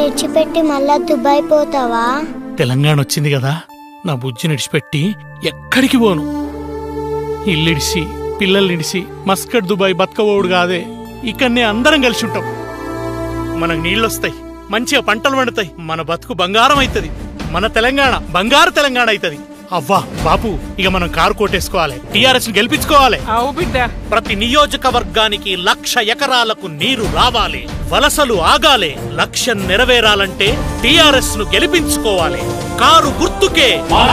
ఇడిచిపెట్టి మళ్ళా దుబాయ్ పోతావా? తెలంగాణ వచ్చింది కదా, నా బుజ్జిని ఇడిచిపెట్టి ఎక్కడికి పోను. ఇల్లిడిసి పిల్లల్నిడిసి మస్కట్ దుబాయ్ బతకవోడు కాదే. ఇక్కడనే అందరం కలిసి ఉంటాం. మనకు నీళ్ళొస్తాయి, మంచిగా పంటలు పండుతాయి, మన బతుకు బంగారం అవుతుంది. మన తెలంగాణ బంగారు తెలంగాణ అవుతుంది. అవ్వా బాపు, ఇక మనం కారు కోటేసుకోవాలి, టీఆర్ఎస్ ని గెలిపించుకోవాలి. ప్రతి నియోజకవర్గానికి 1,00,000 ఎకరాలకు నీరు రావాలి, వలసలు ఆగాలి. లక్ష్యం నెరవేరాలంటే టీఆర్ఎస్ ను గెలిపించుకోవాలి. కారు గుర్తుకే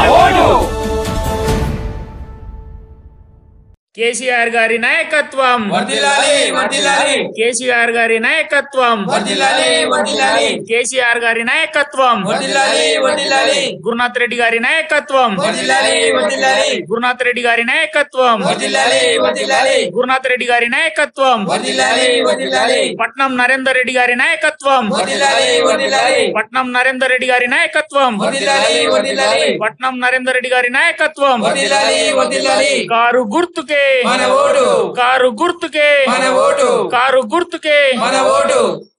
కేసీఆర్ గారి నాయకత్వం వర్ధిల్లాలి వర్ధిల్లాలి. కేసీఆర్ గారి నాయకత్వం వర్ధిల్లాలి వర్ధిల్లాలి. కేసీఆర్ గారి నాయకత్వం వర్ధిల్లాలి వర్ధిల్లాలి. గురునాథ్ రెడ్డి గారి నాయకత్వం వర్ధిల్లాలి వర్ధిల్లాలి. గురునాథ్ రెడ్డి గారి నాయకత్వం వర్ధిల్లాలి వర్ధిల్లాలి. గురునాథ్ రెడ్డి గారి నాయకత్వం వర్ధిల్లాలి వర్ధిల్లాలి. పట్నం నరేందర్ రెడ్డి గారి నాయకత్వం వర్ధిల్లాలి వర్ధిల్లాలి. పట్నం నరేందర్ రెడ్డి గారి నాయకత్వం వర్ధిల్లాలి వర్ధిల్లాలి. పట్నం నరేందర్ రెడ్డి గారి నాయకత్వం వర్ధిల్లాలి వర్ధిల్లాలి. కారు గుర్తుకే మన ఓటు, కారు గుర్తుకే మన ఓటు, కారు గుర్తుకే మన ఓటు.